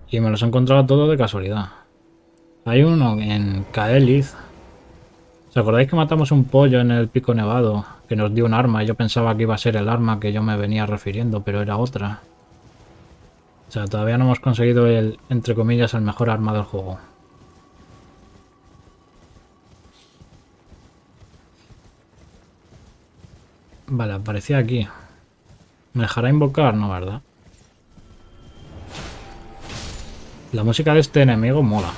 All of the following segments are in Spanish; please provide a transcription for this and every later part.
Y me los he encontrado todo de casualidad. Hay uno en Kaelith. ¿Os acordáis que matamos un pollo en el Pico Nevado? Que nos dio un arma y yo pensaba que iba a ser el arma que yo me venía refiriendo, pero era otra. O sea, todavía no hemos conseguido el, entre comillas, el mejor arma del juego. Vale, aparecía aquí. ¿Me dejará invocar? No, ¿verdad? La música de este enemigo mola.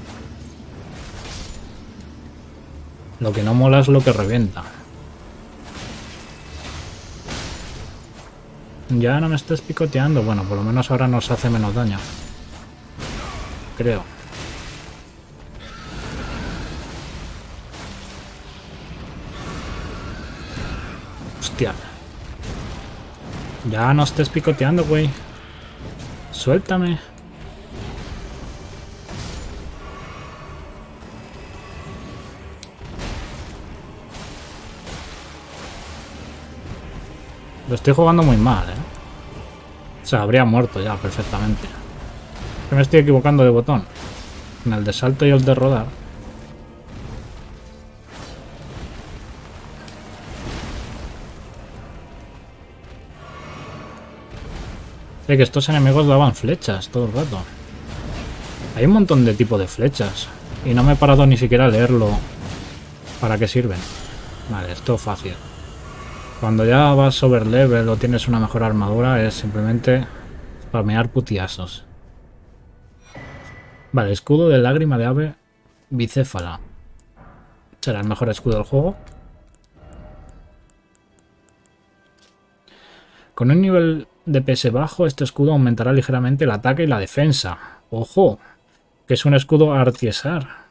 Lo que no mola es lo que revienta. Ya no me estés picoteando. Bueno, por lo menos ahora nos hace menos daño. Creo. Hostia. Ya no estés picoteando, güey. Suéltame. Lo estoy jugando muy mal, ¿eh? O sea, habría muerto ya perfectamente. Que me estoy equivocando de botón. En el de salto y el de rodar. Que estos enemigos daban flechas todo el rato. Hay un montón de tipos de flechas. Y no me he parado ni siquiera a leerlo. ¿Para qué sirven? Vale, esto fácil. Cuando ya vas over level o tienes una mejor armadura es simplemente spamear putiasos. Vale, escudo de lágrima de ave bicéfala. ¿Será el mejor escudo del juego? Con un nivel de PS bajo, este escudo aumentará ligeramente el ataque y la defensa. ¡Ojo! Que es un escudo artiesar.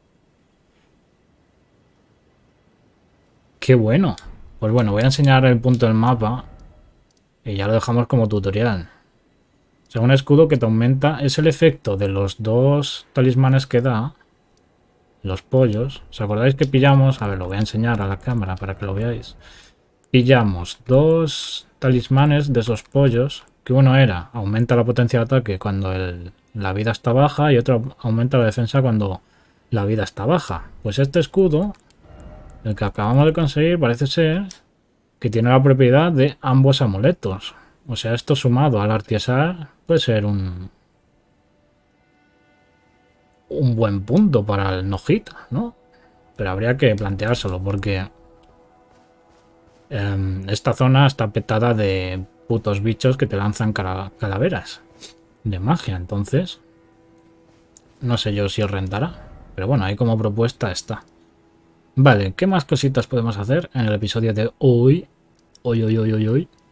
¡Qué bueno! Pues bueno, voy a enseñar el punto del mapa y ya lo dejamos como tutorial. O sea, un escudo que te aumenta es el efecto de los dos talismanes que da, los pollos. ¿Os acordáis que pillamos? A ver, lo voy a enseñar a la cámara para que lo veáis. Pillamos dos talismanes de esos pollos, que uno era aumenta la potencia de ataque cuando la vida está baja y otro aumenta la defensa cuando la vida está baja. Pues este escudo, el que acabamos de conseguir, parece ser que tiene la propiedad de ambos amuletos. O sea, esto sumado al artiesar puede ser un buen punto para el no-hit, ¿no? Pero habría que planteárselo porque esta zona está petada de putos bichos que te lanzan calaveras de magia. Entonces, no sé yo si os rentará. Pero bueno, ahí como propuesta está. Vale, ¿qué más cositas podemos hacer en el episodio de hoy? Hoy.